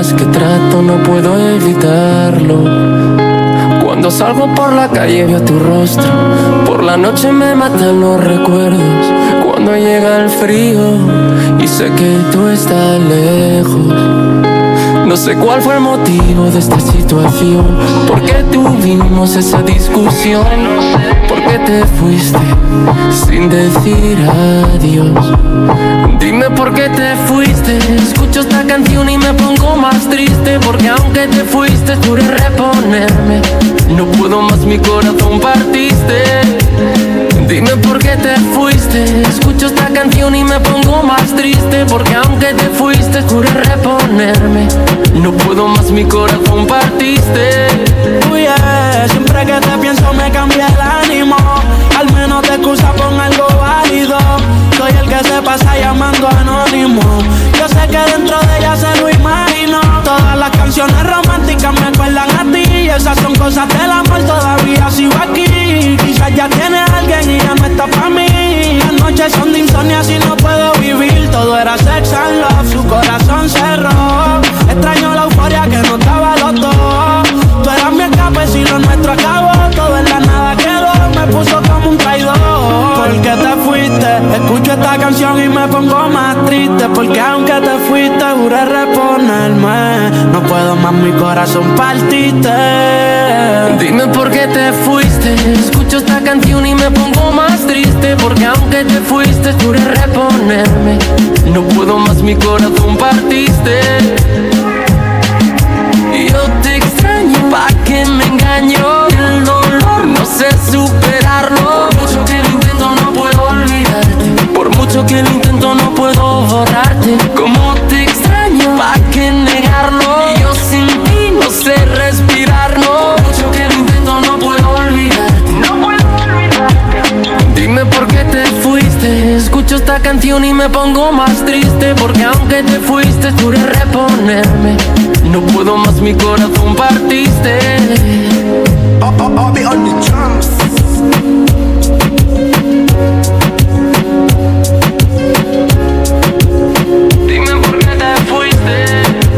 más que trato no puedo evitarlo. Cuando salgo por la calle veo tu rostro, por la noche me matan los recuerdos. Cuando llega el frío y sé que tú estás lejos. No sé cuál fue el motivo de esta situación, por qué tuvimos esa discusión, por qué te fuiste sin decir adiós. Dime por qué te fuiste, escucho esta canción y me pongo más triste, porque aunque te fuiste juré reponerme, no puedo más, mi corazón partiste. Dime por qué te fuiste, escucho esta canción y me pongo más triste, porque aunque te fuiste juré reponerme, no puedo más, mi corazón partiste. Siempre que te pienso me cambia el ánimo, al menos te excusa pon algo válido. Soy el que se pasa llamando anónimo, yo sé que dentro de ella se lo imagino. Todas las canciones románticas me acuerdan a ti, y esas son cosas del amor, todavía sigo aquí. Quizás ya tiene a alguien y ya no está pa' mí. Las noches son de insomnio, así no puedo vivir. Todo era sex and love, su corazón cerró. Extraño la euforia que nos daba los dos. Tú eras mi escape, si lo nuestro acabó. Todo en la nada quedó, me puso como un traidor. ¿Por qué te fuiste? Escucho esta canción y me pongo más triste, porque aunque te fuiste juré reponerme, no puedo más, mi corazón partiste. Dime por qué te fuiste, escucho esta canción y me pongo más triste, porque aunque te fuiste juré reponerme, no puedo más, mi corazón partiste. Yo te extraño, ¿pa' qué me engaño? El dolor no sé superarlo. Por mucho que lo intento no puedo olvidarte, por mucho que lo intento no puedo borrarte. Como te extraño, ¿pa' qué negarlo? Yo sin ti no sé respirar, no. Por mucho que lo intento no puedo olvidarte, no puedo olvidarte. Dime por qué te fuiste, escucho esta canción y me pongo más triste, porque aunque te fuiste juré reponerme, no puedo más, mi corazón partiste. I'll be on the drums. Dime por qué te fuiste.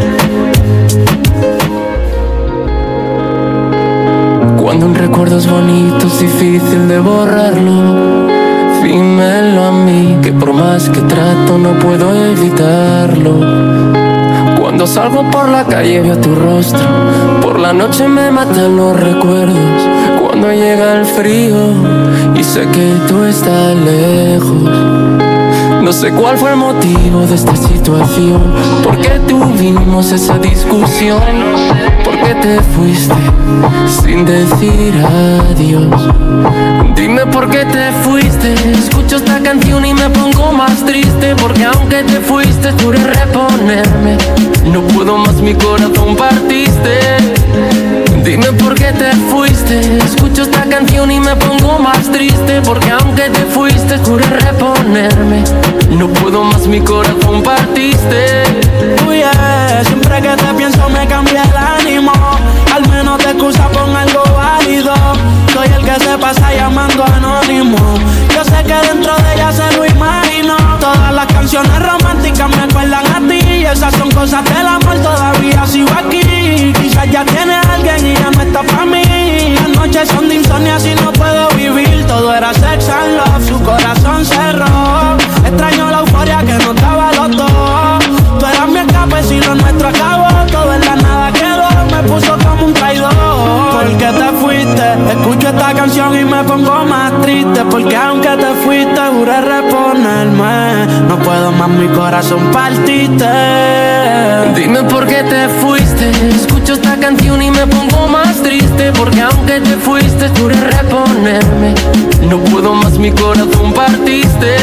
Cuando un recuerdo es bonito es difícil de borrarlo. Dímelo a mí, que por más que trato no puedo evitarlo. Cuando salgo por la calle veo tu rostro, por la noche me matan los recuerdos. Cuando llega el frío y sé que tú estás lejos. No sé cuál fue el motivo de esta situación, por qué tuvimos esa discusión, por qué te fuiste sin decir adiós. Dime por qué te fuiste, escucho esta canción y me pongo más triste, porque aunque te fuiste juré reponerme, no puedo más, mi corazón partiste. Dime por qué te fuiste, escucho esta canción y me pongo más triste, porque aunque te fuiste juré reponerme, no puedo más, mi corazón partiste. Siempre que te pienso me cambia el ánimo, al menos te excusa pon algo válido. Soy el que se pasa llamando anónimo, yo sé que dentro de ella se lo imagino. Todas las canciones románticas me acuerdan a ti, y esas son cosas del amor, todavía sigo aquí. Quizás ya tiene a alguien y ya no está pa' mí. Las noches son de insomnio, así no puedo vivir. Todo era sex and love, su corazón cerró. Extraño la euforia que nos daba los dos. Tú eras mi escape, si lo nuestro acabó. Todo en la nada quedó, me puso como un traidor. ¿Por qué te fuiste? Escucho esta canción y me pongo más triste, porque aunque te fuiste juré reponerme, no puedo más, mi corazón partiste. Dime por qué te fuiste, escucho esta canción y me pongo más triste, porque aunque te fuiste juré reponerme, no puedo más, mi corazón partiste.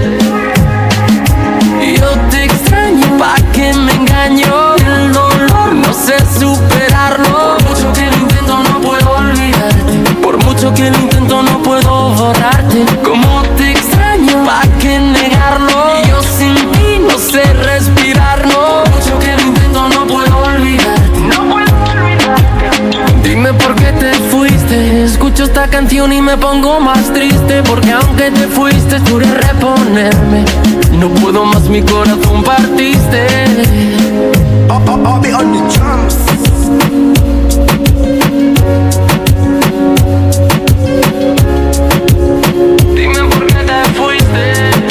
Yo te extraño, ¿pa' qué me engaño? El dolor no sé superarlo. Por mucho que lo intento no puedo olvidarte, por mucho que lo intento no puedo borrarte. Como te extraño, ¿pa' qué negarlo? Yo sin ti no sé respirar, no. Por mucho que lo intento no puedo olvidarte, no puedo olvidarte. Dime por qué te fuiste, escucho esta canción y me pongo más triste, porque aunque te fuiste juré reponerme, no puedo más, mi corazón partiste. I'll be on the drums. Dime por qué te fuiste.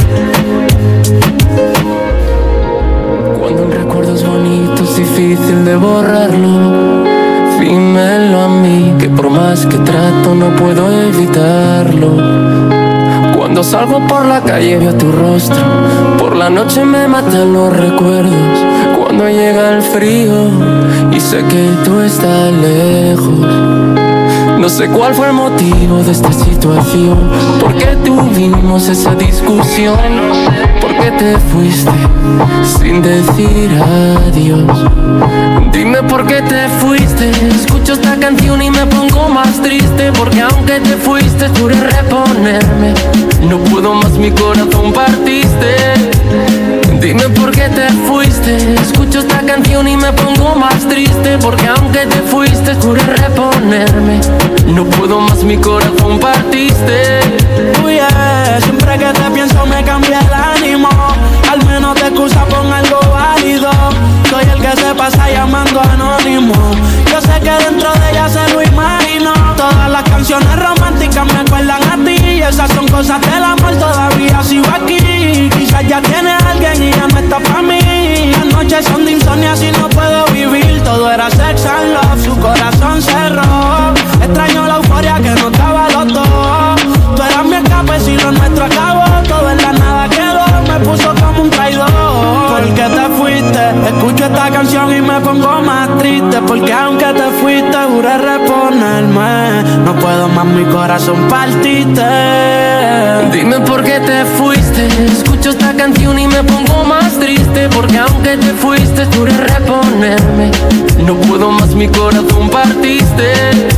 Cuando un recuerdo es bonito es difícil de borrarlo. Dímelo a mí, que por más que trato no puedo evitarlo. Cuando salgo por la calle veo tu rostro, por la noche me matan los recuerdos. Cuando llega el frío y sé que tú estás lejos. No sé cuál fue el motivo de esta situación, por qué tuvimos esa discusión, por qué te fuiste sin decir adiós. Dime por qué te fuiste, escucho esta canción y me pongo más triste, porque aunque te fuiste juré reponerme, no puedo más, mi corazón partiste. Dime por qué te fuiste, escucho esta canción y me pongo más triste, porque aunque te fuiste juré reponerme, no puedo más, mi corazón partiste. Yeah, siempre que te pienso me cambia el ánimo, al menos te excusa con algo válido. Soy el que se pasa llamando anónimo, yo sé que dentro de ella se lo imagino. Todas las canciones románticas me acuerdan a ti, y esas son cosas del amor, todavía sigo aquí. Quizás ya tiene a alguien y ya no está pa' mí. Las noches son de insomnio, así no puedo vivir. Todo era sex and love, su corazón cerró. Extraño la euforia que no estaba los dos. Tú eras mi escape, si lo nuestro acabó. Todo en la nada quedó, me puso como un traidor. ¿Por qué te fuiste? Escucho esta canción y me pongo más triste, porque aunque te fuiste juré reponerme, no puedo más, mi corazón partiste. Dime por qué te fuiste, escucho esta canción y me pongo más triste, porque aunque te fuiste juré reponerme, no puedo más, mi corazón partiste.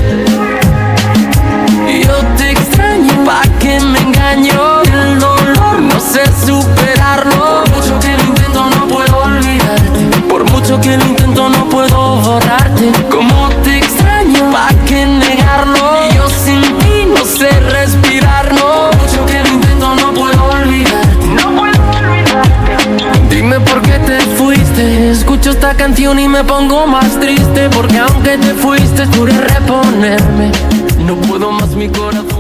Yo te extraño, pa' que me engaño, el dolor no sé superarlo. Por mucho que lo intento no puedo olvidarte, por mucho que lo intento no puedo borrarte. Como te extraño, pa' que negarlo, y yo sin ti no sé respirar, no. Por mucho que lo intento no puedo olvidarte, no puedo olvidarte. Dime por qué te fuiste, escucho esta canción y me pongo más triste, porque aunque te fuiste juré reponerme, no puedo más, mi corazón.